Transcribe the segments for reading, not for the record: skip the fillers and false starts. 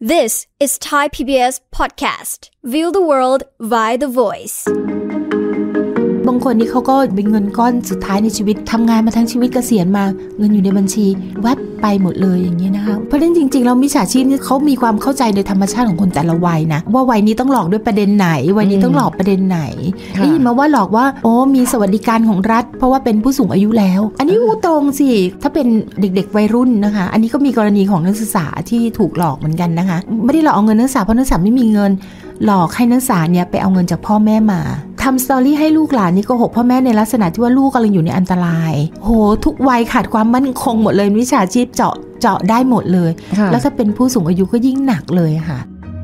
This is Thai PBS podcast. View the world via the voice. บางคนนี่เขาก็เป็นเงินก้อนสุดท้ายในชีวิตทำงานมาทั้งชีวิตเกษียณมาเงินอยู่ในบัญชีแวบไปหมดเลยอย่างนี้นะคะเพราะฉะนั้นจริงๆแล้วมิจฉาชีพนี่เขามีความเข้าใจในธรรมชาติของคนแต่ละวัยนะว่าวัยนี้ต้องหลอกด้วยประเด็นไหนวัยนี้ต้องหลอกประเด็นไหนได้ยินมาว่าหลอกว่าโอ้มีสวัสดิการของรัฐเพราะว่าเป็นผู้สูงอายุแล้วอันนี้ตรงสิถ้าเป็นเด็กๆวัยรุ่นนะคะอันนี้ก็มีกรณีของนักศึกษาที่ถูกหลอกเหมือนกันนะคะไม่ได้หลอกเอาเงินนักศึกษาเพราะนักศึกษาไม่มีเงินหลอกให้นักศึกษาเนี่ยไปเอาเงินจากพ่อแม่มาทำสตอรี่ให้ลูกหลานนี่โกหกพ่อแม่ในลักษณะที่ว่าลูกกำลังอยู่ในอันตรายโหทุกวัยขาดความมั่นคงหมดเลยวิชาชีพเจาะได้หมดเลยแล้วถ้าเป็นผู้สูงอายุก็ยิ่งหนักเลยค่ะ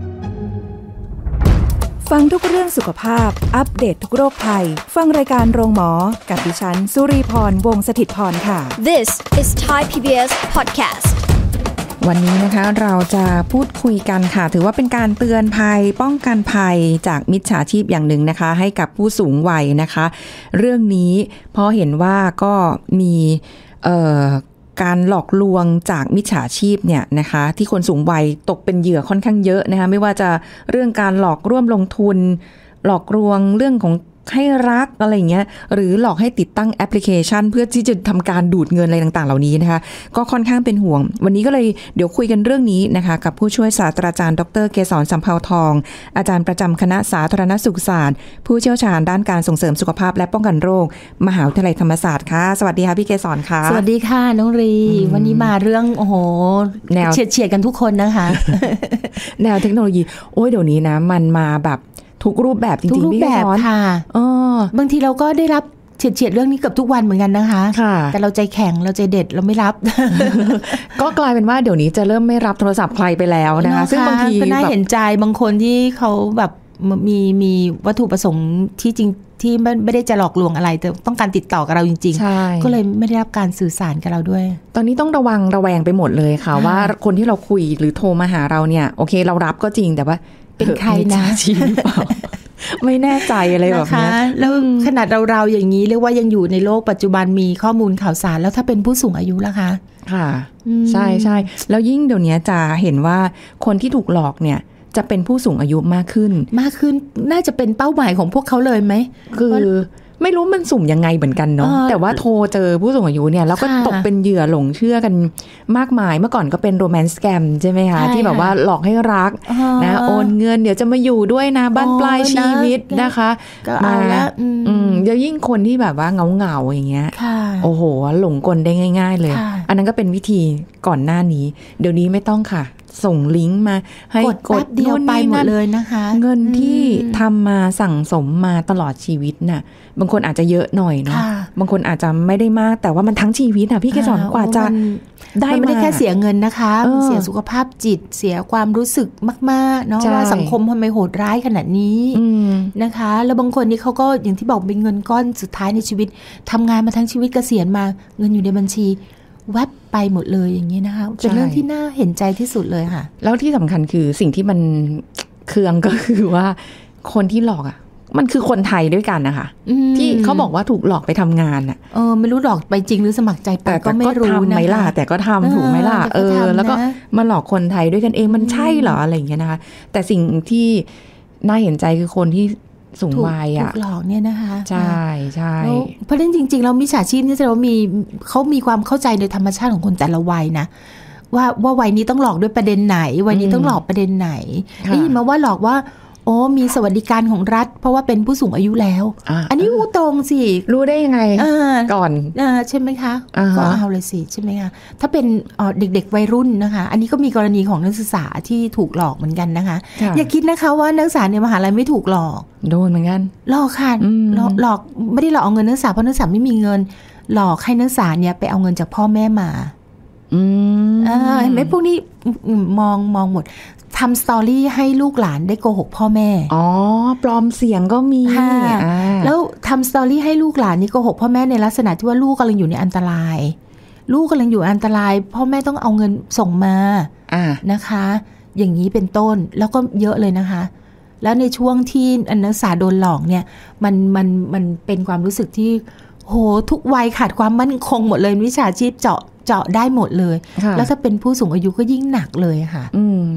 ฟังทุกเรื่องสุขภาพอัปเดต ทุกโรคภัยฟังรายการโรงหมอกับดิฉันสุรีพรวงศ์สถิตย์พรค่ะ This is Thai PBS podcast วันนี้นะคะเราจะพูดคุยกันค่ะถือว่าเป็นการเตือนภัยป้องกันภัยจากมิจฉาชีพอย่างหนึ่งนะคะให้กับผู้สูงวัยนะคะเรื่องนี้พอเห็นว่าก็มีการหลอกลวงจากมิจฉาชีพเนี่ยนะคะที่คนสูงวัยตกเป็นเหยื่อค่อนข้างเยอะนะคะไม่ว่าจะเรื่องการหลอกร่วมลงทุนหลอกลวงเรื่องของให้รักอะไรอย่างเงี้ยหรือหลอกให้ติดตั้งแอปพลิเคชันเพื่อที่จะทำการดูดเงินอะไรต่างๆเหล่านี้นะคะก็ค่อนข้างเป็นห่วงวันนี้ก็เลยเดี๋ยวคุยกันเรื่องนี้นะคะกับผู้ช่วยศาสตราจารย์ดร.เกษร สำเภาทองอาจารย์ประจำคณะสาธารณสุขศาสตร์ผู้เชี่ยวชาญด้านการส่งเสริมสุขภาพและป้องกันโรคมหาวิทยาลัยธรรมศาสตร์ค่ะสวัสดีค่ะพี่เกษรค่ะสวัสดีค่ะน้องรีวันนี้มาเรื่องโอ้โหแนวเฉียดกันทุกคนนะคะแนวเทคโนโลยีโอ้ยเดี๋ยวนี้นะมันมาแบบทุกรูปแบบจริงๆทุกรูปแบบค่ะบางทีเราก็ได้รับเฉียดเรื่องนี้เกือบทุกวันเหมือนกันนะคะแต่เราใจแข็งเราใจเด็ดเราไม่รับก็กลายเป็นว่าเดี๋ยวนี้จะเริ่มไม่รับโทรศัพท์ใครไปแล้วนะคะซึ่งบางทีก็น่าเห็นใจบางคนที่เขาแบบมีวัตถุประสงค์ที่จริงที่ไม่ได้จะหลอกลวงอะไรแต่ต้องการติดต่อกับเราจริงๆก็เลยไม่ได้รับการสื่อสารกับเราด้วยตอนนี้ต้องระแวงไปหมดเลยค่ะว่าคนที่เราคุยหรือโทรมาหาเราเนี่ยโอเคเรารับก็จริงแต่ว่าเป็นใครนะชีหรือเปล่า ไม่แน่ใจอะไรแบบนี้แล้วขนาดเราอย่างนี้เรียกว่ายังอยู่ในโลกปัจจุบันมีข้อมูลข่าวสารแล้วถ้าเป็นผู้สูงอายุล่ะคะค่ะใช่ใช่แล้วยิ่งเดี๋ยวนี้จะเห็นว่าคนที่ถูกหลอกเนี่ยจะเป็นผู้สูงอายุมากขึ้นน่าจะเป็นเป้าหมายของพวกเขาเลยไหมคือไม่รู้มันสุ่มยังไงเหมือนกันเนาะแต่ว่าโทรเจอผู้สูงอายุเนี่ยแล้วก็ตกเป็นเหยื่อหลงเชื่อกันมากมายเมื่อก่อนก็เป็นโรแมนต์สแกมใช่ไหมคะที่แบบว่าหลอกให้รักนะโอนเงินเดี๋ยวจะมาอยู่ด้วยนะบ้านปลายชีวิตนะคะมาเดี๋ยวยิ่งคนที่แบบว่าเงาอย่างเงี้ยโอ้โหหลงกลได้ง่ายๆเลยอันนั้นก็เป็นวิธีก่อนหน้านี้เดี๋ยวนี้ไม่ต้องค่ะส่งลิงก์มาให้กดเดียวไปหมดเลยนะคะเงินที่ทำมาสั่งสมมาตลอดชีวิตน่ะบางคนอาจจะเยอะหน่อยเนาะบางคนอาจจะไม่ได้มากแต่ว่ามันทั้งชีวิตน่ะพี่เกษรกว่าจะได้ไม่ได้แค่เสียเงินนะคะเสียสุขภาพจิตเสียความรู้สึกมากๆเนาะว่าสังคมทำไมโหดร้ายขนาดนี้นะคะแล้วบางคนนี่เขาก็อย่างที่บอกเป็นเงินก้อนสุดท้ายในชีวิตทำงานมาทั้งชีวิตเกษียณมาเงินอยู่ในบัญชีแวบไปหมดเลยอย่างนี้นะคะเป็นเรื่องที่น่าเห็นใจที่สุดเลยค่ะแล้วที่สำคัญคือสิ่งที่มันเคืองก็คือว่าคนที่หลอกอ่ะมันคือคนไทยด้วยกันนะคะที่เขาบอกว่าถูกหลอกไปทำงานอ่ะไม่รู้หลอกไปจริงหรือสมัครใจไปก็ไม่รู้นะไหมล่ะแต่ก็ทำถูกไหมล่ะแล้วก็มาหลอกคนไทยด้วยกันเองมันใช่เหรออะไรอย่างเงี้ยนะคะแต่สิ่งที่น่าเห็นใจคือคนที่สูงวัยอ่ะถูกหลอกเนี่ยนะคะใช่ใช่เพราะฉะนั้นจริงๆแล้วมิจฉาชีพนี่แสดงว่าเขามีความเข้าใจในธรรมชาติของคนแต่ละวัยนะว่าวัยนี้ต้องหลอกด้วยประเด็นไหนวัยนี้ต้องหลอกประเด็นไหนได้ยินมาว่าหลอกว่าโอ้มีสวัสดิการของรัฐเพราะว่าเป็นผู้สูงอายุแล้วอันนี้ตรงสิรู้ได้ยังไงก่อนใช่ไหมคะก็เอาเลยสิใช่ไหมคะถ้าเป็นเด็กๆวัยรุ่นนะคะอันนี้ก็มีกรณีของนักศึกษาที่ถูกหลอกเหมือนกันนะคะอย่าคิดนะคะว่านักศึกษาในมหาลัยไม่ถูกหลอกโดนเหมือนกันหลอกค่ะหลอกไม่ได้หลอกเอาเงินนักศึกษาเพราะนักศึกษาไม่มีเงินหลอกให้นักศึกษาเนี่ยไปเอาเงินจากพ่อแม่มาเห็นไหมพวกนี้มองหมดทำสตอรี่ให้ลูกหลานได้โกหกพ่อแม่ปลอมเสียงก็มีแล้วทำสตอรี่ให้ลูกหลานนี่โกหกพ่อแม่ในลักษณะที่ว่าลูกกำลังอยู่ในอันตรายลูกกำลังอยู่อันตรายพ่อแม่ต้องเอาเงินส่งมานะคะอย่างนี้เป็นต้นแล้วก็เยอะเลยนะคะแล้วในช่วงที่นักศึกษาโดนหลอกเนี่ยมันเป็นความรู้สึกที่โหทุกวัยขาดความมั่นคงหมดเลยวิชาชีพเจาะได้หมดเลยแล้วถ้าเป็นผู้สูงอายุก็ยิ่งหนักเลยค่ะ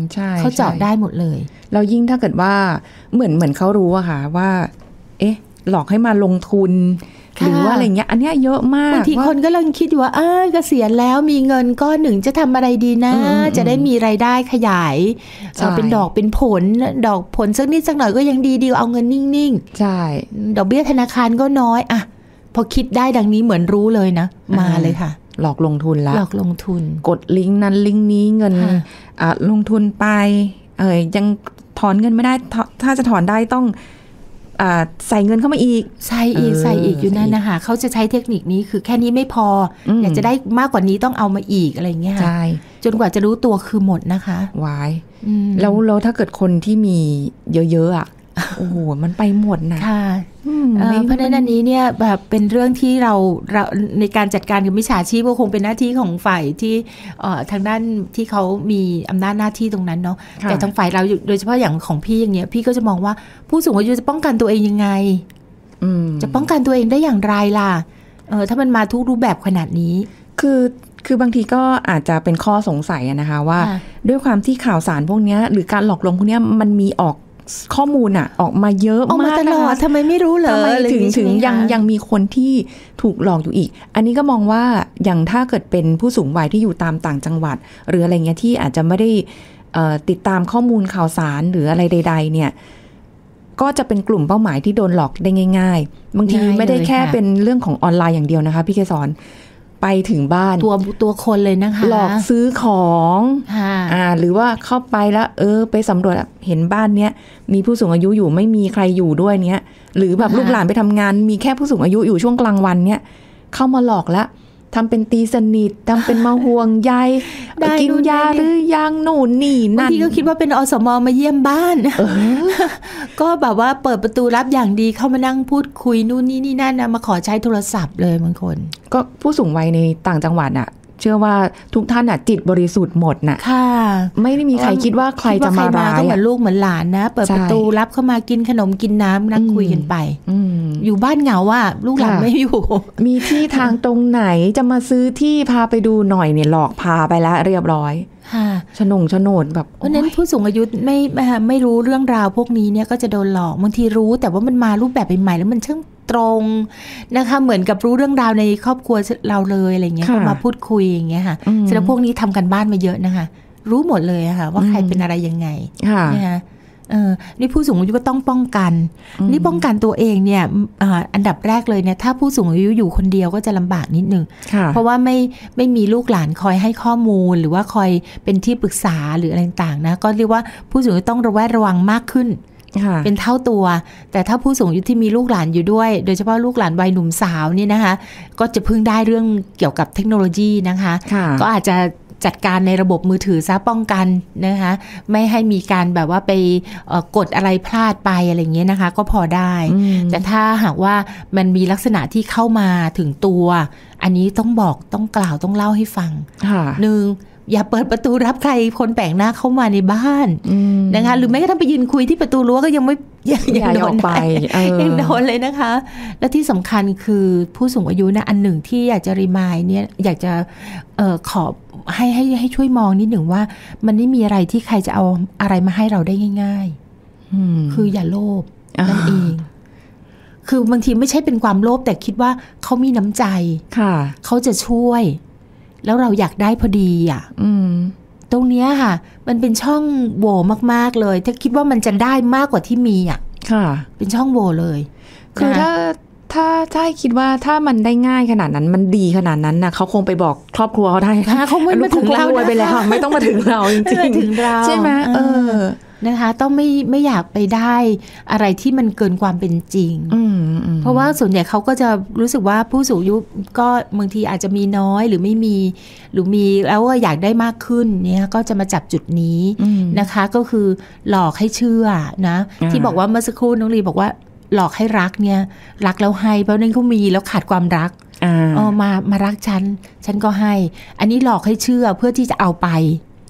ใช่เขาเจาะได้หมดเลยแล้วยิ่งถ้าเกิดว่าเหมือนเขารู้อะค่ะว่าเอ๊ะหลอกให้มาลงทุนหรือว่าอะไรเงี้ยอันเนี้ยเยอะมากบางทีคนก็ลังคิดอยู่ว่าเกษียณแล้วมีเงินก้อนหนึ่งจะทำอะไรดีนะจะได้มีรายได้ขยายเป็นดอกเป็นผลดอกผลสักนิดสักหน่อยก็ยังดีเอาเงินนิ่งๆใช่ดอกเบี้ยธนาคารก็น้อยอะพอคิดได้ดังนี้เหมือนรู้เลยนะมาเลยค่ะหลอกลงทุนละหลอกลงทุนกดลิงก์นั้นลิงก์นี้เงินลงทุนไปยังถอนเงินไม่ได้ถ้าจะถอนได้ต้องใส่เงินเข้ามาอีกใส่อีกอยู่นั่นนะคะเขาจะใช้เทคนิคนี้คือแค่นี้ไม่พออยากจะได้มากกว่านี้ต้องเอามาอีกอะไรเงี้ยใช่จนกว่าจะรู้ตัวคือหมดนะคะวายแล้วถ้าเกิดคนที่มีเยอะๆอ่ะโอ้โหมันไปหมดนะค่ะเพราะฉะนั้นอันนี้เนี่ยแบบเป็นเรื่องที่เราในการจัดการกับมิจฉาชีพก็คงเป็นหน้าที่ของฝ่ายที่ทางด้านที่เขามีอำนาจหน้าที่ตรงนั้นเนาะแต่ทางฝ่ายเราโดยเฉพาะอย่างของพี่อย่างเงี้ยพี่ก็จะมองว่าผู้สูงอายุจะป้องกันตัวเองยังไงจะป้องกันตัวเองได้อย่างไรล่ะถ้ามันมาทุกรูปแบบขนาดนี้คือบางทีก็อาจจะเป็นข้อสงสัยนะคะว่าด้วยความที่ข่าวสารพวกนี้หรือการหลอกลวงพวกนี้มันมีออกข้อมูลออกมาเยอะมากตลอดทำไมไม่รู้เลยทำไมถึงยังมีคนที่ถูกหลอกอยู่อีกอันนี้ก็มองว่าอย่างถ้าเกิดเป็นผู้สูงวัยที่อยู่ตามต่างจังหวัดหรืออะไรเงี้ยที่อาจจะไม่ได้ติดตามข้อมูลข่าวสารหรืออะไรใดๆเนี่ยก็จะเป็นกลุ่มเป้าหมายที่โดนหลอกได้ง่ายๆบางทีไม่ได้แค่เป็นเรื่องของออนไลน์อย่างเดียวนะคะพี่เกศรไปถึงบ้านตัวคนเลยนะคะหลอกซื้อของหรือว่าเข้าไปแล้วไปสำรวจเห็นบ้านเนี้ยมีผู้สูงอายุอยู่ไม่มีใครอยู่ด้วยเนี้ยหรือแบบลูกหลานไปทำงานมีแค่ผู้สูงอายุอยู่ช่วงกลางวันเนี้ยเข้ามาหลอกแล้วทำเป็นตีสนิททำเป็นมาห่วงใยกินยาหรือยังหนูนี่นั่นบางทีก็คิดว่าเป็นอสม.มาเยี่ยมบ้านก็แบบว่าเปิดประตูรับอย่างดีเข้ามานั่งพูดคุยนู่นนี่นั่นนะมาขอใช้โทรศัพท์เลยบางคนก็ผู้สูงวัยในต่างจังหวัดน่ะเชื่อว่าทุกท่านจิตบริสุทธิ์หมดน่ะค่ะไม่ได้มีใครคิดว่าใครจะมาร้ายก็เหมือนลูกเหมือนหลานนะเปิดประตูรับเข้ามากินขนมกินน้ำนั่งคุยกันไปอยู่บ้านเหงาว่าลูกหลานไม่อยู่มีที่ทางตรงไหนจะมาซื้อที่พาไปดูหน่อยเนี่ยหลอกพาไปแล้วเรียบร้อยโฉนดแบบเพราะนั้นผู้สูงอายุไม่รู้เรื่องราวพวกนี้เนี่ยก็จะโดนหลอกบางทีรู้แต่ว่ามันมารูปแบบใหม่ๆแล้วมันช่างตรงนะคะเหมือนกับรู้เรื่องราวในครอบครัวเราเลยอะไรเงี้ยก็มาพูดคุยอย่างเงี้ยค่ะแสดงพวกนี้ทำกันบ้านมาเยอะนะคะรู้หมดเลยค่ะว่าใครเป็นอะไรยังไงนะคะนี่ผู้สูงอายุก็ต้องป้องกันนี่ป้องกันตัวเองเนี่ยอันดับแรกเลยเนี่ยถ้าผู้สูงอายุอยู่คนเดียวก็จะลำบากนิดนึงเพราะว่าไม่มีลูกหลานคอยให้ข้อมูลหรือว่าคอยเป็นที่ปรึกษาหรืออะไรต่างๆนะก็เรียกว่าผู้สูงอายุต้องระแวดระวังมากขึ้นเป็นเท่าตัวแต่ถ้าผู้สูงอายุที่มีลูกหลานอยู่ด้วยโดยเฉพาะลูกหลานวัยหนุ่มสาวนี่นะคะก็จะพึ่งได้เรื่องเกี่ยวกับเทคโนโลยีนะคะก็อาจจะจัดการในระบบมือถือซะป้องกันนะคะไม่ให้มีการแบบว่าไปกดอะไรพลาดไปอะไรเงี้ยนะคะก็พอได้แต่ถ้าหากว่ามันมีลักษณะที่เข้ามาถึงตัวอันนี้ต้องบอกต้องกล่าวต้องเล่าให้ฟังหนึ่งอย่าเปิดประตูรับใครคนแปลกหน้าเข้ามาในบ้านนะคะหรือแม้กระทั่งไปยืนคุยที่ประตูรั้วก็ยังไม่ยังโดนไปยังโดนเลยนะคะและที่สำคัญคือผู้สูงอายุนะอันหนึ่งที่อยากจะรีมายเนี่ยอยากจะขอให้ช่วยมองนิดหนึ่งว่ามันไม่มีอะไรที่ใครจะเอาอะไรมาให้เราได้ง่ายๆคืออย่าโลภนั่นเองคือบางทีไม่ใช่เป็นความโลภแต่คิดว่าเขามีน้ำใจเขาจะช่วยแล้วเราอยากได้พอดีตรงนี้ค่ะมันเป็นช่องโหว่มากๆเลยถ้าคิดว่ามันจะได้มากกว่าที่มีเป็นช่องโหว่เลยคือถ้าคิดว่าถ้ามันได้ง่ายขนาดนั้นมันดีขนาดนั้นนะเขาคงไปบอกครอบครัวเขาได้เขาไม่มาถึงเราไปแล้วไม่ต้องมาถึงเราจริงๆใช่ไหมนะคะต้องไม่อยากไปได้อะไรที่มันเกินความเป็นจริงเพราะว่าส่วนใหญ่เขาก็จะรู้สึกว่าผู้สูงอายุก็บางทีอาจจะมีน้อยหรือไม่มีหรือมีแล้วก็อยากได้มากขึ้นเนี่ยก็จะมาจับจุดนี้นะคะก็คือหลอกให้เชื่อนะที่บอกว่าเมื่อสักครู่น้องลีบอกว่าหลอกให้รักเนี่ยรักแล้วให้เพราะนั้นเขามีแล้วขาดความรักมารักฉันก็ให้อันนี้หลอกให้เชื่อเพื่อที่จะเอาไป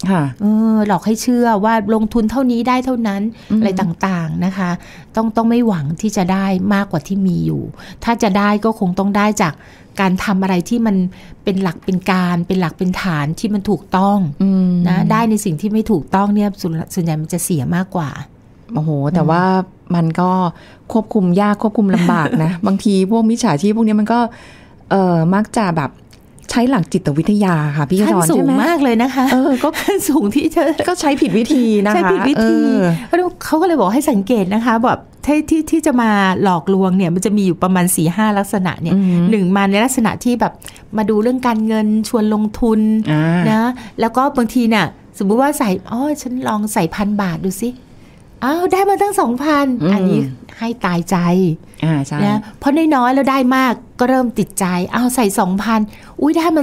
หลอกให้เชื่อว่าลงทุนเท่านี้ได้เท่านั้นอะไรต่างๆนะคะต้องไม่หวังที่จะได้มากกว่าที่มีอยู่ถ้าจะได้ก็คงต้องได้จากการทำอะไรที่มันเป็นหลักเป็นการเป็นหลักเป็นฐานที่มันถูกต้องนะได้ในสิ่งที่ไม่ถูกต้องเนี่ยส่วนใหญ่มันจะเสียมากกว่าโอ้โหแต่ว่ามันก็ควบคุมยากควบคุมลำบากนะ บางทีพวกมิจฉาชีพพวกนี้มันก็มักจะแบบใช้หลักจิตวิทยาค่ะพี่กสอนใช่ไหมสูงมากเลยนะคะก็ขั้นสูงที่ก็ใช้ผิดวิธีนะคะใช้ผิดวิธีเขาก็เลยบอกให้สังเกตนะคะแบบที่จะมาหลอกลวงเนี่ยมันจะมีอยู่ประมาณ 4-5 ลักษณะเนี่ยหนึ่งมาในลักษณะที่แบบมาดูเรื่องการเงินชวนลงทุนนะแล้วก็บางทีเนี่ยสมมุติว่าใส่ฉันลองใส่1,000 บาทดูสิได้มาตั้ง 2,000 อันนี้ให้ตายใจใช่นะเพราะน้อยๆแล้วได้มากก็เริ่มติดใจใส่ 2,000 อุ้ยได้มา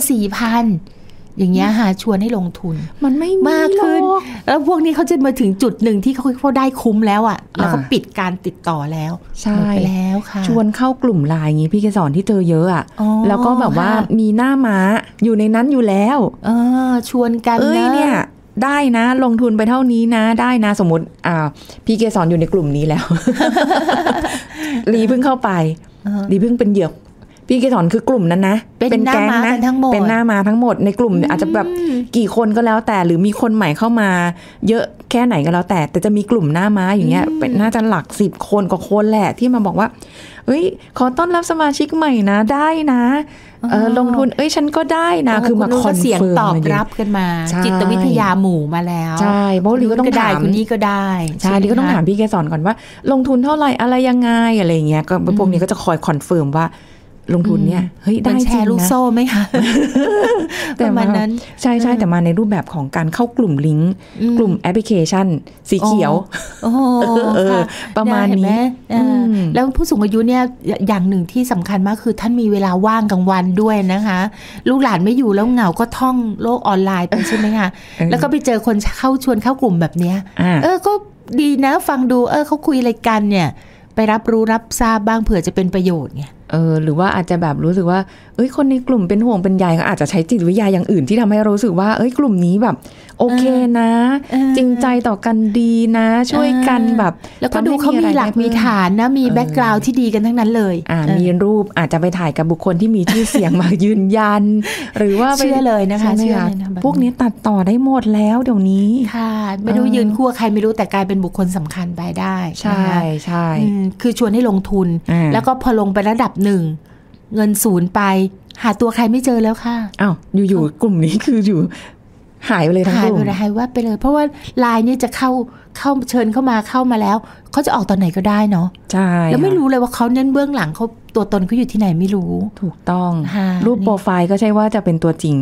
4,000 อย่างเงี้ยชวนให้ลงทุนมันไม่มากขึ้นแล้วพวกนี้เขาจะมาถึงจุดหนึ่งที่เขาได้คุ้มแล้วอ่ะแล้วก็ปิดการติดต่อแล้วหมดไปแล้วค่ะชวนเข้ากลุ่มไลน์อย่างงี้พี่เกศรที่เจอเยอะอ่ะแล้วก็แบบว่ามีหน้าม้าอยู่ในนั้นอยู่แล้วชวนกันนะเนี่ยได้นะลงทุนไปเท่านี้นะได้นะสมมติพี่เกศรอยู่ในกลุ่มนี้แล้ว ลีเพิ่งเข้าไปลีเพิ่งเป็นเหยื่อพี่เกศรคือกลุ่มนั้นนะเป็นแก๊งนะเป็นหน้ามาทั้งหมดในกลุ่มอาจจะแบบกี่คนก็แล้วแต่หรือมีคนใหม่เข้ามาเยอะแค่ไหนก็แล้วแต่จะมีกลุ่มหน้าม้าอย่างเงี้ยเป็นน่าจะหลัก10 คนกว่าคนแหละที่มาบอกว่าขอต้อนรับสมาชิกใหม่นะได้นะลงทุนฉันก็ได้นะคือมาคอนเฟิร์มเสียงตอบรับกันมาจิตวิทยาหมู่มาแล้วใช่เพราะลีก็ต้องถามคนนี้ก็ได้ใช่ลีก็ต้องถามพี่เกศรก่อนว่าลงทุนเท่าไหร่อะไรยังไงอะไรเงี้ยก็พวกนี้ก็จะคอยคอนเฟิร์มว่าลงทุนเนี่ยได้แชร์ลูกโซ่ไหมคะแต่มันนั้นใช่แต่มาในรูปแบบของการเข้ากลุ่มลิงก์กลุ่มแอปพลิเคชันสีเขียวประมาณนี้แล้วผู้สูงอายุเนี่ยอย่างหนึ่งที่สำคัญมากคือท่านมีเวลาว่างกลางวันด้วยนะคะลูกหลานไม่อยู่แล้วเหงาก็ท่องโลกออนไลน์ไปใช่ไหมคะแล้วก็ไปเจอคนชวนเข้ากลุ่มแบบนี้ก็ดีนะฟังดูเขาคุยอะไรกันเนี่ยไปรับรู้รับทราบบ้างเผื่อจะเป็นประโยชน์ไงหรือว่าอาจจะแบบรู้สึกว่าคนในกลุ่มเป็นห่วงเป็นใยก็อาจจะใช้จิตวิทยาอย่างอื่นที่ทำให้รู้สึกว่ากลุ่มนี้แบบโอเคนะจริงใจต่อกันดีนะช่วยกันแบบแล้วก็ดูเขามีหลักมีฐานนะมีแบ็คกราวด์ที่ดีกันทั้งนั้นเลยมีรูปอาจจะไปถ่ายกับบุคคลที่มีชื่อเสียงมายืนยันหรือว่าเชื่อเลยนะคะเชื่อเลยนะพวกนี้ตัดต่อได้หมดแล้วเดี๋ยวนี้ค่ะไม่รู้ยืนคู่ใครไม่รู้แต่กลายเป็นบุคคลสำคัญไปได้ใช่ใช่คือชวนให้ลงทุนแล้วก็พอลงไประดับ1เงินศูนย์ไปหาตัวใครไม่เจอแล้วค่ะอยู่ๆกลุ่มนี้คืออยู่หายไปเลยทั้งกลุ่มหายว่าไปเลยเพราะว่าไลน์นี่จะเข้าเชิญเข้ามาแล้วเขาจะออกตอนไหนก็ได้เนาะใช่แล้วไม่รู้เลยว่าเขาเน้นเบื้องหลังเขาตัวตนเขาอยู่ที่ไหนไม่รู้ถูกต้องรูปโปรไฟล์ก็ใช่ว่าจะเป็นตัวจริง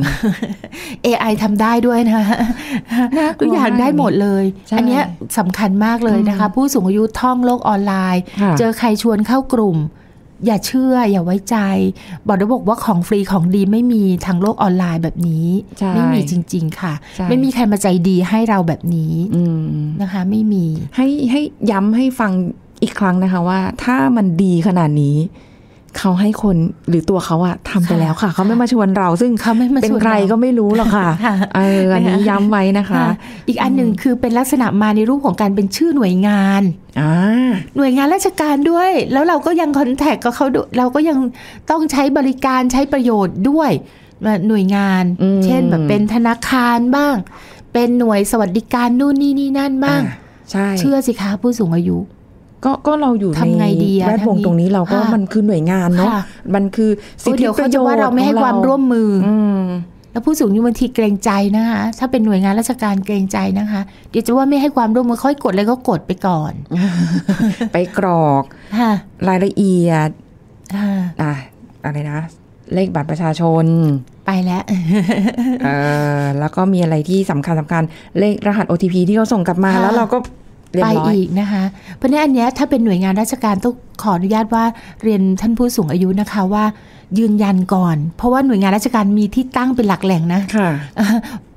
AI ทำได้ด้วยนะทุกอย่างได้หมดเลยอันนี้สำคัญมากเลยนะคะผู้สูงอายุท่องโลกออนไลน์เจอใครชวนเข้ากลุ่มอย่าเชื่ออย่าไว้ใจบอกว่าของฟรีของดีไม่มีทางโลกออนไลน์แบบนี้ไม่มีจริงๆค่ะไม่มีใครมาใจดีให้เราแบบนี้นะคะไม่มีให้ย้ำให้ฟังอีกครั้งนะคะว่าถ้ามันดีขนาดนี้เขาให้คนหรือตัวเขาอะทำไปแล้วค่ะเขาไม่มาชวนเราซึ่งเขาไม่มาเป็นใครก็ไม่รู้หรอกค่ะอันนี้ย้ำไว้นะคะอีกอันหนึ่งคือเป็นลักษณะมาในรูปของการเป็นชื่อหน่วยงานหน่วยงานราชการด้วยแล้วเราก็ยังคอนแทคกับเขาเราก็ยังต้องใช้บริการใช้ประโยชน์ด้วยหน่วยงานเช่นแบบเป็นธนาคารบ้างเป็นหน่วยสวัสดิการนู่นนี่นั่นบ้างเชื่อสิคะผู้สูงอายุก็เราอยู่ในแวดวงตรงนี้เราก็มันคือหน่วยงานเนาะมันคือสิทธิประโยชน์ว่าเราไม่ให้ความร่วมมือแล้วผู้สูงอายุบางทีเกรงใจนะคะถ้าเป็นหน่วยงานราชการเกรงใจนะคะเดี๋ยวจะว่าไม่ให้ความร่วมมือค่อยกดอะไรก็กดไปก่อนไปกรอกรายละเอียดอะไรนะเลขบัตรประชาชนไปแล้วแล้วก็มีอะไรที่สำคัญเลขรหัส OTP ที่เขาส่งกลับมาแล้วเราก็ไปอีกนะคะเพราะฉะนั้นอันนี้ถ้าเป็นหน่วยงานราชการต้องขออนุญาตว่าเรียนท่านผู้สูงอายุนะคะว่ายืนยันก่อนเพราะว่าหน่วยงานราชการมีที่ตั้งเป็นหลักแหล่งนะ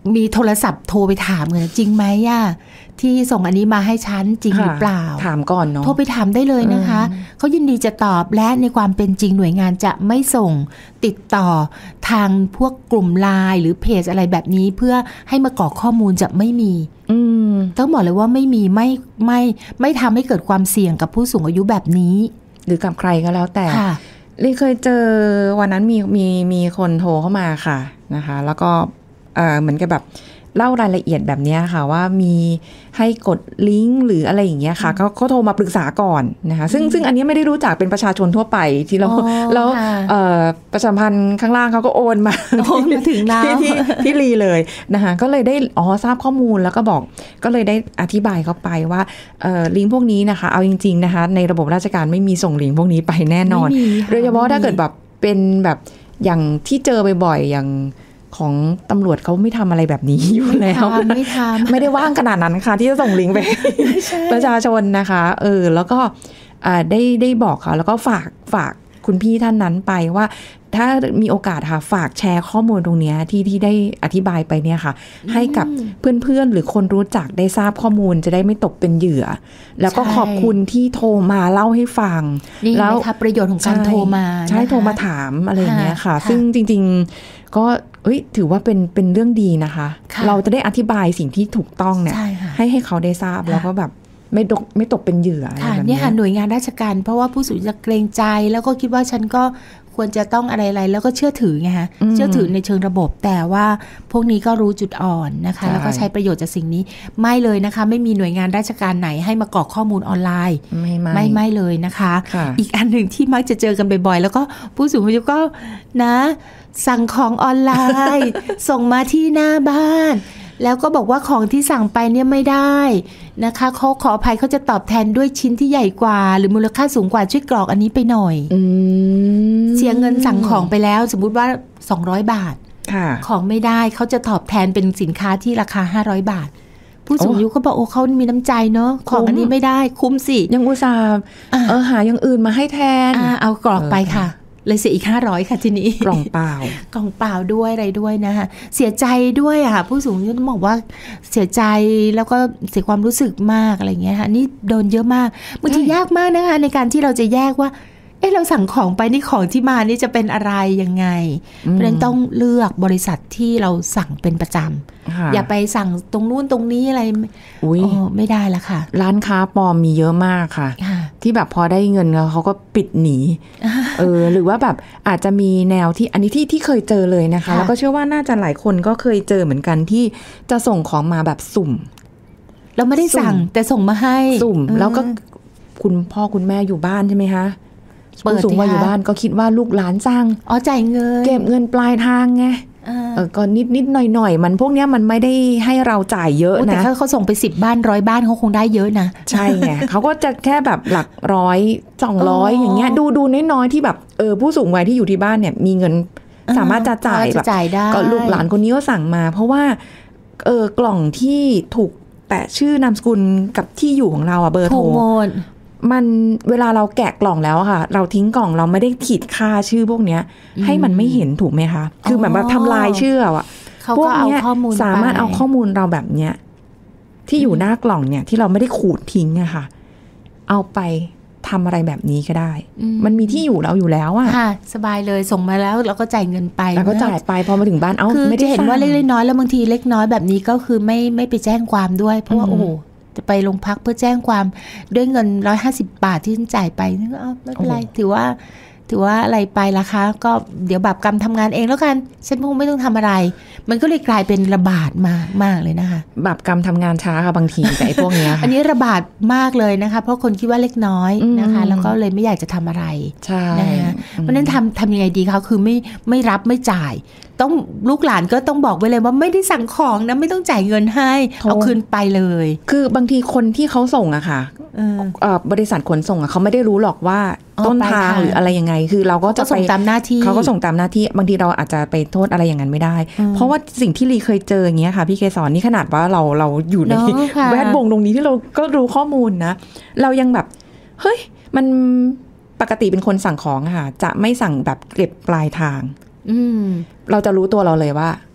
มีโทรศัพท์โทรไปถามเลยจริงไหมที่ส่งอันนี้มาให้ฉันจริงหรือเปล่าถามก่อนเนาะโทรไปถามได้เลยนะคะเขายินดีจะตอบและในความเป็นจริงหน่วยงานจะไม่ส่งติดต่อทางพวกกลุ่มไลน์หรือเพจอะไรแบบนี้เพื่อให้มากรอกข้อมูลจะไม่มีต้องบอกเลยว่าไม่มีไม่ทำให้เกิดความเสี่ยงกับผู้สูงอายุแบบนี้หรือกับใครก็แล้วแต่ลี่เคยเจอวันนั้นมีคนโทรเข้ามาค่ะนะคะแล้วก็เหมือนกับแบบเล่ารายละเอียดแบบนี้ค่ะว่ามีให้กดลิงก์หรืออะไรอย่างเงี้ยค่ะเขาโทรมาปรึกษาก่อนนะคะซึ่งอันนี้ไม่ได้รู้จักเป็นประชาชนทั่วไปที่เราแล้วประชาสัมพันธ์ข้างล่างเขาก็โอนมาถึงแล้วที่ลีเลยนะคะก็เลยได้ทราบข้อมูลแล้วก็บอกก็เลยได้อธิบายเขาไปว่าลิงก์พวกนี้นะคะเอาจริงๆนะคะในระบบราชการไม่มีส่งลิงก์พวกนี้ไปแน่นอนโดยเฉพาะถ้าเกิดแบบเป็นแบบอย่างที่เจอบ่อยๆอย่างของตำรวจเขาไม่ทำอะไรแบบนี้อยู่แล้วไม่ได้ว่างขนาดนั้นค่ะที่จะส่งลิงก์ไปประชาชนนะคะแล้วก็ได้บอกค่ะแล้วก็ฝากคุณพี่ท่านนั้นไปว่าถ้ามีโอกาสค่ะฝากแชร์ข้อมูลตรงนี้ที่ได้อธิบายไปเนี่ยค่ะให้กับเพื่อนๆหรือคนรู้จักได้ทราบข้อมูลจะได้ไม่ตกเป็นเหยื่อแล้วก็ขอบคุณที่โทรมาเล่าให้ฟังแล้วประโยชน์ของการโทรมาใช่โทรมาถามอะไรอย่างเงี้ยค่ะซึ่งจริงๆก็ถือว่าเป็นเรื่องดีนะคะเราจะได้อธิบายสิ่งที่ถูกต้องเนี่ยให้เขาได้ทราบแล้วก็แบบไม่ตกเป็นเหยื่ออะไรแบบนี้เนี่ยค่ะหน่วยงานราชการเพราะว่าผู้สูงอายุจะเกรงใจแล้วก็คิดว่าฉันก็ควรจะต้องอะไรๆแล้วก็เชื่อถือไงฮะเชื่อถือในเชิงระบบแต่ว่าพวกนี้ก็รู้จุดอ่อนนะคะแล้วก็ใช้ประโยชน์จากสิ่งนี้ไม่เลยนะคะไม่มีหน่วยงานราชการไหนให้มากรอกข้อมูลออนไลน์ไม่เลยนะคะอีกอันหนึ่งที่มักจะเจอกันบ่อยๆแล้วก็ผู้สูงอายุก็นะสั่งของออนไลน์ส่งมาที่หน้าบ้านแล้วก็บอกว่าของที่สั่งไปเนี่ยไม่ได้นะคะเขาขออภัยเขาจะตอบแทนด้วยชิ้นที่ใหญ่กว่าหรือมูลค่าสูงกว่าช่วยกรอกอันนี้ไปหน่อยเสียเงินสั่งของไปแล้วสมมุติว่า200 บาทของไม่ได้เขาจะตอบแทนเป็นสินค้าที่ราคา500 บาทผู้สูงอายุก็บอกโอ้เขามีน้ำใจเนาะของอันนี้ไม่ได้คุ้มสิยังอุตส่าห์หาอย่างอื่นมาให้แทนเอากรอกไปค่ะเลยเสียอีก500ค่ะทีนี้กล่องเปล่าด้วยอะไรด้วยนะคะเสียใจด้วยค่ะผู้สูงอายุต้องบอกว่าเสียใจแล้วก็เสียความรู้สึกมากอะไรเงี้ยค่ะนี่โดนเยอะมากบางทียากมากนะคะในการที่เราจะแยกว่าเราสั่งของไปนี่ของที่มานี่จะเป็นอะไรยังไงเพราะฉะนั้นต้องเลือกบริษัทที่เราสั่งเป็นประจำอย่าไปสั่งตรงนู้นตรงนี้อะไรไม่ได้ละค่ะร้านค้าปลอมมีเยอะมากค่ะที่แบบพอได้เงินแล้วเขาก็ปิดหนีหรือว่าแบบอาจจะมีแนวที่อันนี้ที่เคยเจอเลยนะคะแล้วก็เชื่อว่าน่าจะหลายคนก็เคยเจอเหมือนกันที่จะส่งของมาแบบสุ่มเราไม่ได้สั่งแต่ส่งมาให้สุ่มแล้วก็คุณพ่อคุณแม่อยู่บ้านใช่ไหมคะผู้สูงวัยอยู่บ้านก็คิดว่าลูกหลานจ้างจ่ายเงินเก็บเงินปลายทางไงก็นิดหน่อยมันพวกเนี้ยมันไม่ได้ให้เราจ่ายเยอะนะแต่เขาส่งไป10 บ้าน100 บ้านเขาคงได้เยอะนะใช่ไงเขาก็จะแค่แบบหลัก100 200อย่างเงี้ยดูน้อยๆที่แบบผู้สูงวัยที่อยู่ที่บ้านเนี่ยมีเงินสามารถจะจ่ายแบบก็ลูกหลานคนนี้ก็สั่งมาเพราะว่ากล่องที่ถูกแปะชื่อนามสกุลกับที่อยู่ของเราเบอร์โทรมันเวลาเราแกะกล่องแล้วค่ะเราทิ้งกล่องเราไม่ได้ขีดค่าชื่อพวกเนี้ยให้มันไม่เห็นถูกไหมคะคือเหมือนแบบทำลายชื่อพวกเนี้ยสามารถเอาข้อมูลเราแบบเนี้ยที่อยู่หน้ากล่องเนี่ยที่เราไม่ได้ขูดทิ้งอะค่ะเอาไปทำอะไรแบบนี้ก็ได้มันมีที่อยู่เราอยู่แล้วอะสบายเลยส่งมาแล้วเราก็จ่ายเงินไปแล้วก็จ่ายไปพอมาถึงบ้านไม่ได้เห็นว่าเล็กน้อยแล้วบางทีเล็กน้อยแบบนี้ก็คือไม่ไปแจ้งความด้วยเพราะว่าจะไปโรงพักเพื่อแจ้งความด้วยเงิน150 บาทที่ฉันจ่ายไปนี่ก็ไม่เป็นไรถือว่าอะไรไปล่ะคะก็เดี๋ยวบาปกรรมทำงานเองแล้วกันฉันคงไม่ต้องทำอะไรมันก็เลยกลายเป็นระบาดมากเลยนะคะบาปกรรมทำงานช้าค่ะบางทีแต่ไอ้พวกนี้อันนี้ระบาดมากเลยนะคะเพราะคนคิดว่าเล็กน้อยนะคะแล้วก็เลยไม่อยากจะทำอะไรใช่นะคะเพราะนั้นทำยังไงดีคะคือไม่รับไม่จ่ายต้องลูกหลานก็ต้องบอกไว้เลยว่าไม่ได้สั่งของนะไม่ต้องจ่ายเงินให้เอาคืนไปเลยคือบางทีคนที่เขาส่งอะค่ะบริษัทขนส่งเขาไม่ได้รู้หรอกว่าต้นทางหรืออะไรยังไงคือเราก็จะส่งตามหน้าที่เขาก็ส่งตามหน้าที่บางทีเราอาจจะไปโทษอะไรอย่างนั้นไม่ได้เพราะว่าสิ่งที่ลีเคยเจออย่างเงี้ยค่ะพี่เกศรนี่ขนาดว่าเราอยู่ในแวดวงตรงนี้ที่เราก็รู้ข้อมูลนะเรายังแบบเฮ้ยมันปกติเป็นคนสั่งของค่ะจะไม่สั่งแบบเก็บปลายทางเราจะรู้ตัวเราเลยว่า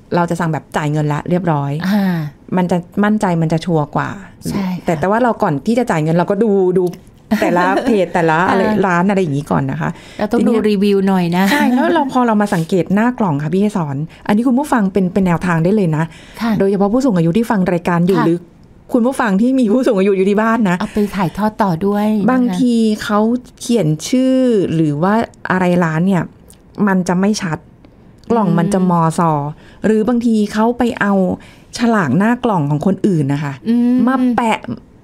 เราจะสั่งแบบจ่ายเงินละเรียบร้อยมันจะมั่นใจมันจะชัวร์กว่าใช่แต่ว่าเราก่อนที่จะจ่ายเงินเราก็ดูแต่ละเพจแต่ละอะไรร้านอะไรอย่างนี้ก่อนนะคะเราต้องดูรีวิวหน่อยนะใช่แล้วพอเรามาสังเกตหน้ากล่องค่ะพี่สอนอันนี้คุณผู้ฟังเป็นแนวทางได้เลยนะโดยเฉพาะผู้สูงอายุที่ฟังรายการอยู่หรือคุณผู้ฟังที่มีผู้สูงอายุอยู่ที่บ้านนะเอาไปถ่ายทอดต่อด้วยบางทีเขาเขียนชื่อหรือว่าอะไรร้านเนี่ยมันจะไม่ชัดกล่องมันจะมอซอหรือบางทีเขาไปเอาฉลากหน้ากล่องของคนอื่นนะคะมาแปะ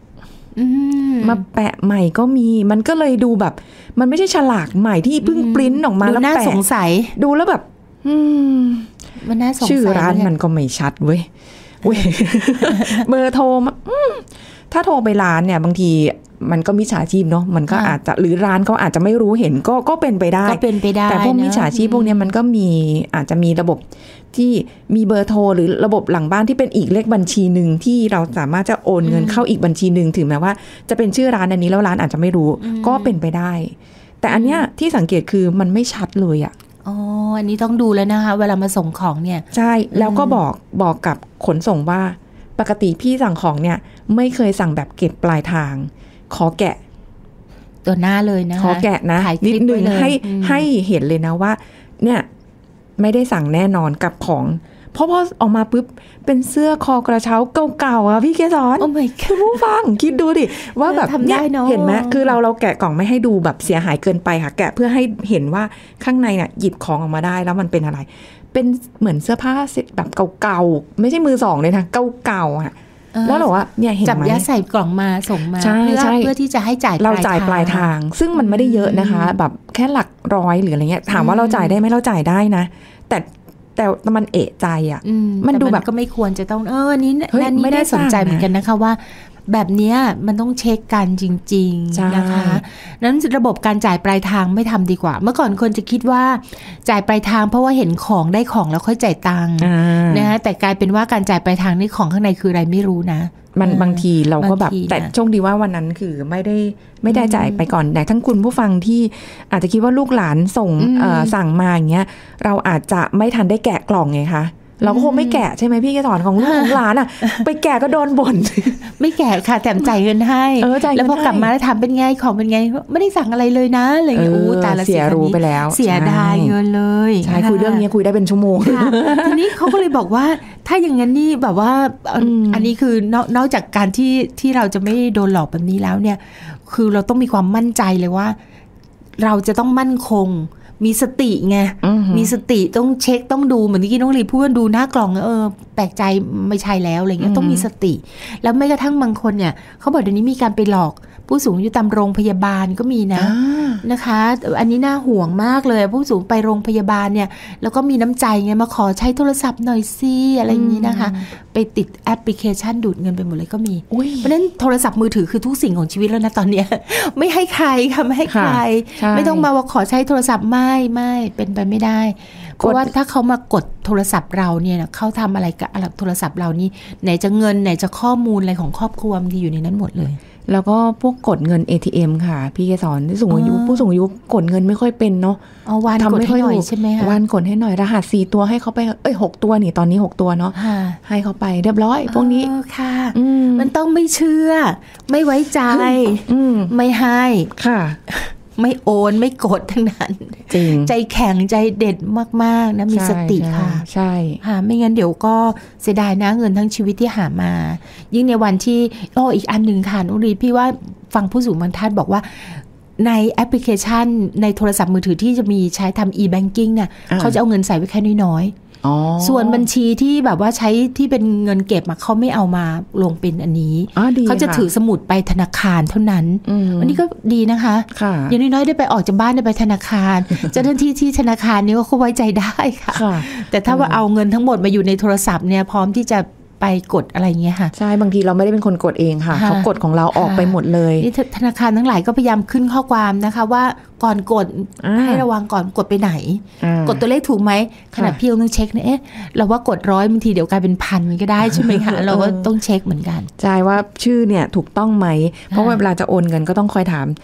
ใหม่ก็มีมันก็เลยดูแบบมันไม่ใช่ฉลากใหม่ที่เพิ่งปริ้นออกมาแล้วแปะน่าสงสัยดูแล้วแบบมันน่าสงสัยชื่อร้านมันก็ไม่ชัดเว้ยเบอร์โทรถ้าโทรไปร้านเนี่ยบางทีมันก็มิจฉาชีพเนาะมันก็อาจจะหรือร้านเขาอาจจะไม่รู้เห็นก็เป็นไปได้แต่พวกมิจฉาชีพพวกนี้มันก็มีอาจจะมีระบบที่มีเบอร์โทรหรือระบบหลังบ้านที่เป็นอีกเลขบัญชีหนึ่งที่เราสามารถจะโอนเงินเข้าอีกบัญชีหนึ่งถึงแม้ว่าจะเป็นชื่อร้านอันนี้แล้วร้านอาจจะไม่รู้ก็เป็นไปได้แต่อันเนี้ยที่สังเกตคือมันไม่ชัดเลยอ่ะอ๋ออันนี้ต้องดูแล้วนะคะเวลามาส่งของเนี่ยใช่แล้วก็บอกกับขนส่งว่าปกติพี่สั่งของเนี่ยไม่เคยสั่งแบบเก็บปลายทางขอแกะตัวหน้าเลยนะคะขอแกะนะนิดนึงให้เห็นเลยนะว่าเนี่ยไม่ได้สั่งแน่นอนกับของพอออกมาปุ๊บเป็นเสื้อคอกระเช้าเก่าๆอ่ะพี่เกศรโอ้ my คุณผู้ฟังคิดดูดิว่าแบบเนี่ยเห็นไหมคือเราแกะกล่องไม่ให้ดูแบบเสียหายเกินไปค่ะแกะเพื่อให้เห็นว่าข้างในเนี่ยหยิบของออกมาได้แล้วมันเป็นอะไรเป็นเหมือนเสื้อผ้าแบบเก่าๆไม่ใช่มือสองเลยนะเก่าๆอ่ะแล้วหรอว่าเนี่ยเห็นไหมจับยัดใส่กล่องมาส่งมาเพื่อที่จะให้จ่ายเราจ่ายปลายทางซึ่งมันไม่ได้เยอะนะคะแบบแค่หลักร้อยหรืออะไรเงี้ยถามว่าเราจ่ายได้ไหมเราจ่ายได้นะแต่มันเอะใจอ่ะมันดูแบบก็ไม่ควรจะต้องนี่ไม่ได้สนใจเหมือนกันนะคะว่าแบบนี้มันต้องเช็คกันจริงๆนะคะนั้นระบบการจ่ายปลายทางไม่ทำดีกว่าเมื่อก่อนคนจะคิดว่าจ่ายปลายทางเพราะว่าเห็นของได้ของแล้วค่อยจ่ายตังค์นะคะแต่กลายเป็นว่าการจ่ายปลายทางนี่ของข้างในคืออะไรไม่รู้นะมันบางทีเราก็แบบแต่โชคดีว่าวันนั้นคือไม่ได้จ่ายไปก่อนแต่ทั้งคุณผู้ฟังที่อาจจะคิดว่าลูกหลานส่งสั่งมาอย่างเงี้ยเราอาจจะไม่ทันได้แกะกล่องไงคะเราก็คงไม่แกะใช่ไหมพี่แกสอนของลูกของหลานอ่ะไปแกะก็โดนบ่นไม่แกะค่ะแถมจ่ายเงินให้แล้วพอกลับมาแล้วถามเป็นไงของเป็นไงไม่ได้สั่งอะไรเลยนะอะไรอย่างเงี้ยตาละเสียรู้ไปแล้วเสียดายเงินเลยใช่คุยเรื่องนี้คุยได้เป็นชั่วโมงทีนี้เขาก็เลยบอกว่าถ้าอย่างนั้นนี่แบบว่าอันนี้คือนอกจากการที่เราจะไม่โดนหลอกแบบนี้แล้วเนี่ยคือเราต้องมีความมั่นใจเลยว่าเราจะต้องมั่นคงมีสติไงมีสติต้องเช็คต้องดูเหมือนที่น้องลีพูดว่าดูหน้ากล่องแปลกใจไม่ใช่แล้วอะไรเงี้ยต้องมีสติแล้วแม้กระทั่งบางคนเนี่ยเขาบอกเดี๋ยวนี้มีการไปหลอกผู้สูงอายุตามโรงพยาบาลก็มีนะคะอันนี้น่าห่วงมากเลยผู้สูงไปโรงพยาบาลเนี่ยแล้วก็มีน้ำใจไงมาขอใช้โทรศัพท์หน่อยสิอะไรอย่างนี้นะคะไปติดแอปพลิเคชันดูดเงินไปหมดเลยก็มีเพราะฉะนั้นโทรศัพท์มือถือคือทุกสิ่งของชีวิตแล้วนะตอนนี้ไม่ให้ใครค่ะไม่ให้ใครไม่ต้องมาว่าขอใช้โทรศัพท์ไม่เป็นไปไม่ได้เพราะว่าถ้าเขามากดโทรศัพท์เราเนี่ยเขาทำอะไรกับโทรศัพท์เรานี่ไหนจะเงินไหนจะข้อมูลอะไรของครอบครัวมันอยู่ในนั้นหมดเลยแล้วก็พวกกดเงิน ATM ค่ะพี่เกศรที่สูงอายุผู้สูงอายุกดเงินไม่ค่อยเป็นเนาะวันกดให้หน่อยใช่ไหมคะวันกดให้หน่อยรหัส4ตัวให้เขาไป6ตัวนี่ตอนนี้6ตัวเนาะให้เขาไปเรียบร้อยพวกนี้ค่ะมันต้องไม่เชื่อไม่ไว้ใจไม่ให้ค่ะไม่โอนไม่กดทั้งนั้นจริงใจแข็งใจเด็ดมากๆนะมีสติค่ะใช่ค่ะไม่งั้นเดี๋ยวก็เสียดายนะเงินทั้งชีวิตที่หามายิ่งในวันที่อีกอันหนึ่งค่ะนุรีพี่ว่าฟังผู้สูงบางท่านบอกว่าในแอปพลิเคชันในโทรศัพท์มือถือที่จะมีใช้ทำ e-banking เนี่ยเขาจะเอาเงินใส่ไว้แค่น้อยส่วนบัญชีที่แบบว่าใช้ที่เป็นเงินเก็บเขาไม่เอามาลงเป็นอันนี้เขาจะถือสมุดไปธนาคารเท่านั้นอันนี้ก็ดีนะคะอย่างน้อยๆได้ไปออกจากบ้านได้ไปธนาคารเจ้าหน้าที่ที่ธนาคารนี้ก็ไว้ใจได้ค่ะแต่ถ้าว่าเอาเงินทั้งหมดมาอยู่ในโทรศัพท์เนี่ยพร้อมที่จะไปกดอะไรเงี้ยค่ะใช่บางทีเราไม่ได้เป็นคนกดเองค่ะเขากดของเราออกไปหมดเลยนี่ธนาคารทั้งหลายก็พยายามขึ้นข้อความนะคะว่าก่อนกดให้ระวังก่อนกดไปไหนกดตัวเลขถูกไหมขณะพี่ต้องเช็คเนี่ยเราว่ากด100บางทีเดี๋ยวกลายเป็น1,000ก็ได้ใช่ไหมคะเราก็ต้องเช็คเหมือนกันใช่ว่าชื่อเนี่ยถูกต้องไหมเพราะว่าเวลาจะโอนเงินก็ต้องคอยถาม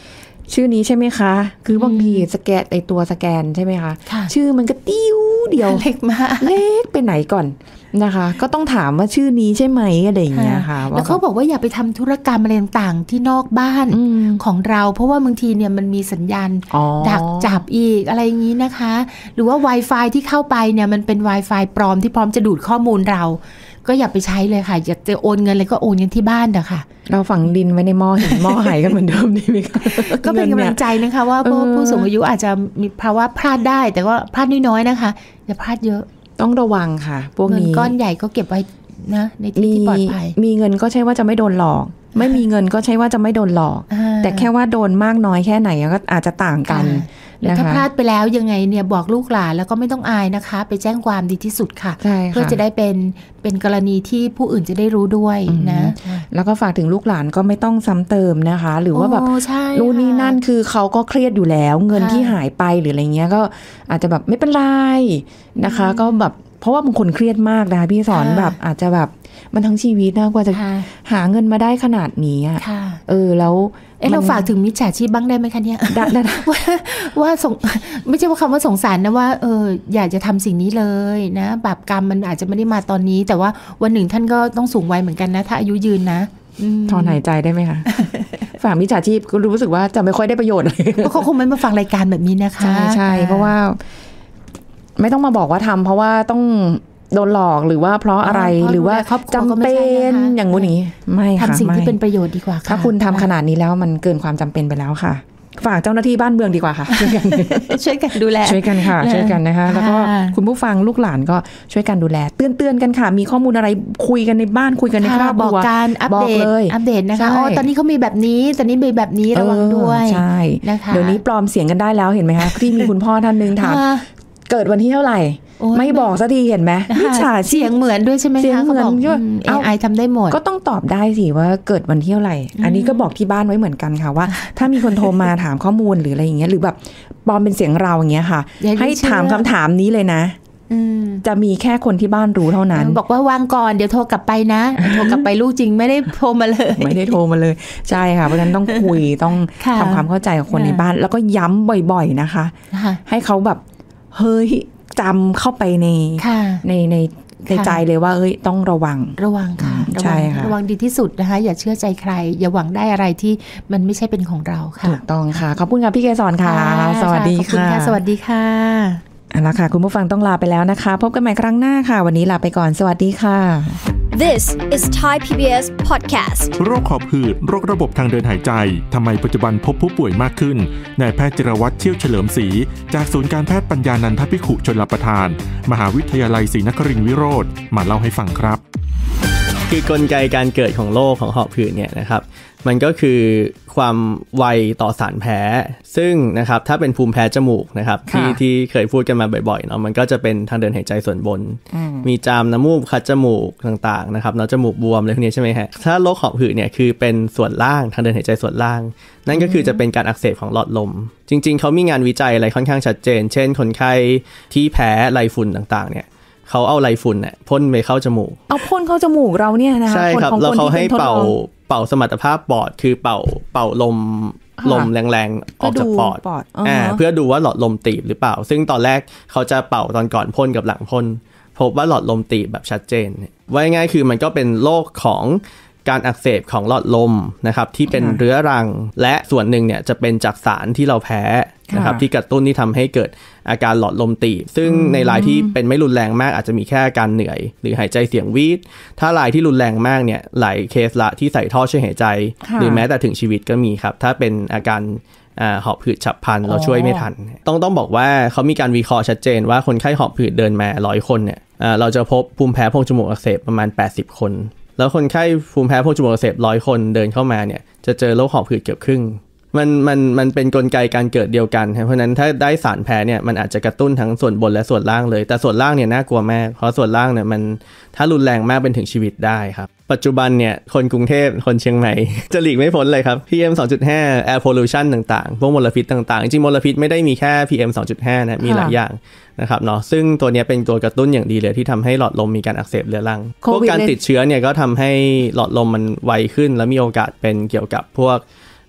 ชื่อนี้ใช่ไหมคะคือบางทีสแกนตัวสแกนใช่ไหมคะชื่อมันก็ติ้วเดียวเล็กมากเล็กไปไหนก่อนนะคะก็ต้องถามว่าชื่อนี้ใช่ไหมอะไรอย่างเงี้ยค่ะแล้วเขาบอกว่าอย่าไปทำธุรกรรมอะไรต่างๆที่นอกบ้านของเราเพราะว่าบางทีเนี่ยมันมีสัญญาณดักจับอีกอะไรอย่างนี้นะคะหรือว่า Wi-Fi ที่เข้าไปเนี่ยมันเป็น Wi-Fi ปลอมที่พร้อมจะดูดข้อมูลเราก็อย่าไปใช้เลยค่ะอยากจะโอนเงินอะไรก็โอนกันที่บ้านเถอะค่ะเราฝังดินไว้ในหม้อเห็นหม้อหายกันเหมือนเดิมดีไหมคะก็เป็นกำลังใจนะคะว่าผู้สูงอายุอาจจะมีภาวะพลาดได้แต่ว่าพลาดน้อยๆนะคะอย่าพลาดเยอะต้องระวังค่ะพวกนี้เงินก้อนใหญ่ก็เก็บไว้นะในที่ที่ปลอดภัยมีเงินก็ใช่ว่าจะไม่โดนหลอกไม่มีเงินก็ใช่ว่าจะไม่โดนหลอกแต่แค่ว่าโดนมากน้อยแค่ไหนก็อาจจะต่างกันแล้วถ้าพลาดไปแล้วยังไงเนี่ยบอกลูกหลานแล้วก็ไม่ต้องอายนะคะไปแจ้งความดีที่สุดค่ะเพื่อจะได้เป็นกรณีที่ผู้อื่นจะได้รู้ด้วยนะแล้วก็ฝากถึงลูกหลานก็ไม่ต้องซ้ำเติมนะคะหรือว่าแบบนู่นนี่นั่นคือเขาก็เครียดอยู่แล้วเงินที่หายไปหรืออะไรเงี้ยก็อาจจะแบบไม่เป็นไรนะคะก็แบบเพราะว่าบางคนเครียดมากนะคะพี่สอนแบบอาจจะแบบมันทั้งชีวิตนะกว่าจะหาเงินมาได้ขนาดนี้แล้วเราฝากถึงมิจฉาชีพบ้างได้ไหมคะเนี่ยว่าไม่ใช่ว่าคำว่าสงสารนะว่าอยากจะทำสิ่งนี้เลยนะบาปกรรมมันอาจจะไม่ได้มาตอนนี้แต่ว่าวันหนึ่งท่านก็ต้องสูงวัยเหมือนกันนะถ้าอายุยืนนะถอนหายใจได้ไหมคะฝากมิจฉาชีพก็รู้สึกว่าจะไม่ค่อยได้ประโยชน์เลยเพราะเขาคงไม่มาฟังรายการแบบนี้นะคะใช่เพราะว่าไม่ต้องมาบอกว่าทำเพราะว่าต้องโดนหลอกหรือว่าเพราะอะไรหรือว่าจำเป็นอย่างงู้นนี้ไม่ค่ะทำสิ่งที่เป็นประโยชน์ดีกว่าค่ะถ้าคุณทำขนาดนี้แล้วมันเกินความจำเป็นไปแล้วค่ะฝากเจ้าหน้าที่บ้านเมืองดีกว่าค่ะช่วยกันดูแลช่วยกันค่ะช่วยกันนะคะแล้วก็คุณผู้ฟังลูกหลานก็ช่วยกันดูแลเตือนกันค่ะมีข้อมูลอะไรคุยกันในบ้านคุยกันในครอบครัวบอกการอัปเดตนะคะตอนนี้เขามีแบบนี้ตอนนี้มีแบบนี้ระวังด้วยใช่เดี๋ยวนี้ปลอมเสียงกันได้แล้วเห็นไหมคะที่มีคุณพ่อท่านนึงถามเกิดวันที่เท่าไหร่ไม่บอกสักทีเห็นไหมมิจฉาชีพเสียงเหมือนด้วยใช่ไหมคะเสียงเหมือน AI ทำได้หมดก็ต้องตอบได้สิว่าเกิดวันที่เท่าไหร่อันนี้ก็บอกที่บ้านไว้เหมือนกันค่ะว่าถ้ามีคนโทรมาถามข้อมูลหรืออะไรอย่างเงี้ยหรือแบบปลอมเป็นเสียงเราอย่างเงี้ยค่ะให้ถามคำถามนี้เลยนะจะมีแค่คนที่บ้านรู้เท่านั้นบอกว่าวางก่อนเดี๋ยวโทรกลับไปนะโทรกลับไปลูกจริงไม่ได้โทรมาเลยไม่ได้โทรมาเลยใช่ค่ะเพราะฉะนั้นต้องคุยต้องทำความเข้าใจกับคนในบ้านแล้วก็ย้ำบ่อยๆนะคะให้เขาแบบเฮ้ยจำเข้าไปในใจเลยว่าเอ้ยต้องระวังค่ะใช่ค่ะระวังดีที่สุดนะคะอย่าเชื่อใจใครอย่าหวังได้อะไรที่มันไม่ใช่เป็นของเราค่ะถูกต้องค่ะขอบคุณค่ะพี่เกษรค่ะสวัสดีค่ะสวัสดีค่ะเอาละค่ะคุณผู้ฟังต้องลาไปแล้วนะคะพบกันใหม่ครั้งหน้าค่ะวันนี้ลาไปก่อนสวัสดีค่ะ This is Thai PBS podcast โรคหอบหืดโรคระบบทางเดินหายใจทำไมปัจจุบันพบผู้ป่วยมากขึ้นนายแพทย์จิรวัตรเชี่ยวเฉลิมศรีจากศูนย์การแพทย์ปัญญานันทภิกขุชลประทานมหาวิทยาลัยศรีนครินทรวิโรธมาเล่าให้ฟังครับคือกลไกการเกิดของโรคของหอบหืดเนี่ยนะครับมันก็คือความไวต่อสารแพ้ซึ่งนะครับถ้าเป็นภูมิแพ้จมูกนะครับที่เคยพูดกันมาบ่อยๆเนาะมันก็จะเป็นทางเดินหายใจส่วนบนมีจามน้ำมูกคัดจมูกต่างๆนะครับเนาะจมูกบวมอะไรพวกนี้ใช่ไหมฮะถ้าโรคหอบหืดเนี่ยคือเป็นส่วนล่างทางเดินหายใจส่วนล่างนั่นก็คือจะเป็นการอักเสบของหลอดลมจริงๆเขามีงานวิจัยอะไรค่อนข้างชัดเจนเช่นคนไข้ที่แพ้ไรฝุ่นต่างๆเนี่ยเขาเอาไรฝุ่นเนี่ยพ่นไปเข้าจมูกเอาพ่นเข้าจมูกเราเนี่ยนะใช่ครับแล้วเขาให้เป่าสมรรถภาพปอดคือเป่าลมแรงๆออกจากปอดเพื่อดูว่าหลอดลมตีบหรือเปล่าซึ่งตอนแรกเขาจะเป่าตอนก่อนพ่นกับหลังพ่นพบว่าหลอดลมตีบแบบชัดเจนว่าง่ายคือมันก็เป็นโรคของการอักเสบของหลอดลมนะครับที่เป็นเรื้อรังและส่วนหนึ่งเนี่ยจะเป็นจากสารที่เราแพ้นะครับที่กระตุ้นที่ทำให้เกิดอาการหลอดลมตีบซึ่งในรายที่เป็นไม่รุนแรงมากอาจจะมีแค่อาการเหนื่อยหรือหายใจเสียงวีดถ้ารายที่รุนแรงมากเนี่ยหลายเคสละที่ใส่ท่อช่วยหายใจหรือแม้แต่ถึงชีวิตก็มีครับถ้าเป็นอาการหอบหืดฉับพลันเราช่วยไม่ทันต้องบอกว่าเขามีการวิเคราะห์ชัดเจนว่าคนไข้หอบหืดเดินมา100คนเนี่ยเราจะพบภูมิแพ้โพรงจมูกอักเสบประมาณ80คนแล้วคนไข้ภูมิแพ้โพรงจมูกอักเสบ100คนเดินเข้ามาเนี่ยจะเจอโรคหอบหืดเกือบครึ่งมันเป็นกลไกการเกิดเดียวกันเพราะนั้นถ้าได้สารแพ้เนี่ยมันอาจจะกระตุ้นทั้งส่วนบนและส่วนล่างเลยแต่ส่วนล่างเนี่ยน่ากลัวมากเพราะส่วนล่างเนี่ยมันถ้ารุนแรงมากเป็นถึงชีวิตได้ครับปัจจุบันเนี่ยคนกรุงเทพคนเชียงใหม่จะหลีกไม่พ้นเลยครับ PM 2.5 Air Pollution ต่างๆพวกมลพิษต่างๆจริงๆมลพิษไม่ได้มีแค่ PM 2.5 นะมีหลายอย่างนะครับเนาะซึ่งตัวนี้เป็นตัวกระตุ้นอย่างดีเลยที่ทำให้หลอดลมมีการอักเสบเรื้อรังพวกการติดเชื้อเนี่ยก็ทำให้หลอดลมมันไวขึ้นและมีโอกาสเป็นเกี่ยวกับพวก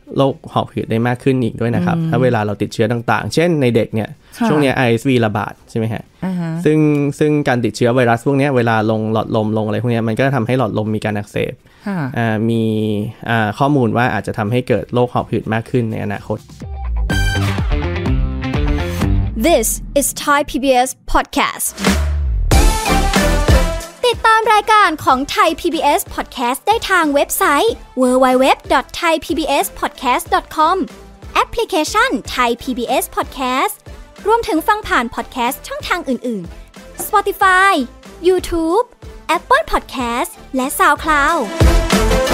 โรคหอบหืดได้มากขึ้นอีกด้วยนะครับถ้าเวลาเราติดเชื้อต่างๆเช่นในเด็กเนี่ยช่วงนี้ RSV ระบาดใช่ไหมฮะซึ่งการติดเชื้อไวรัสพวกนี้เวลาลงหลอดลมลงอะไรพวกนี้มันก็ทำให้หลอดลมมีการอักเสบมีข้อมูลว่าอาจจะทำให้เกิดโรคหอบหืดมากขึ้นในอนาคต This is Thai PBS podcast ติดตามรายการของ Thai PBS podcast ได้ทางเว็บไซต์ www.thaipbspodcast.com แอปพลิเคชัน Thai PBS podcast รวมถึงฟังผ่าน podcast ช่องทางอื่นๆ Spotify YouTube Apple Podcast และ SoundCloud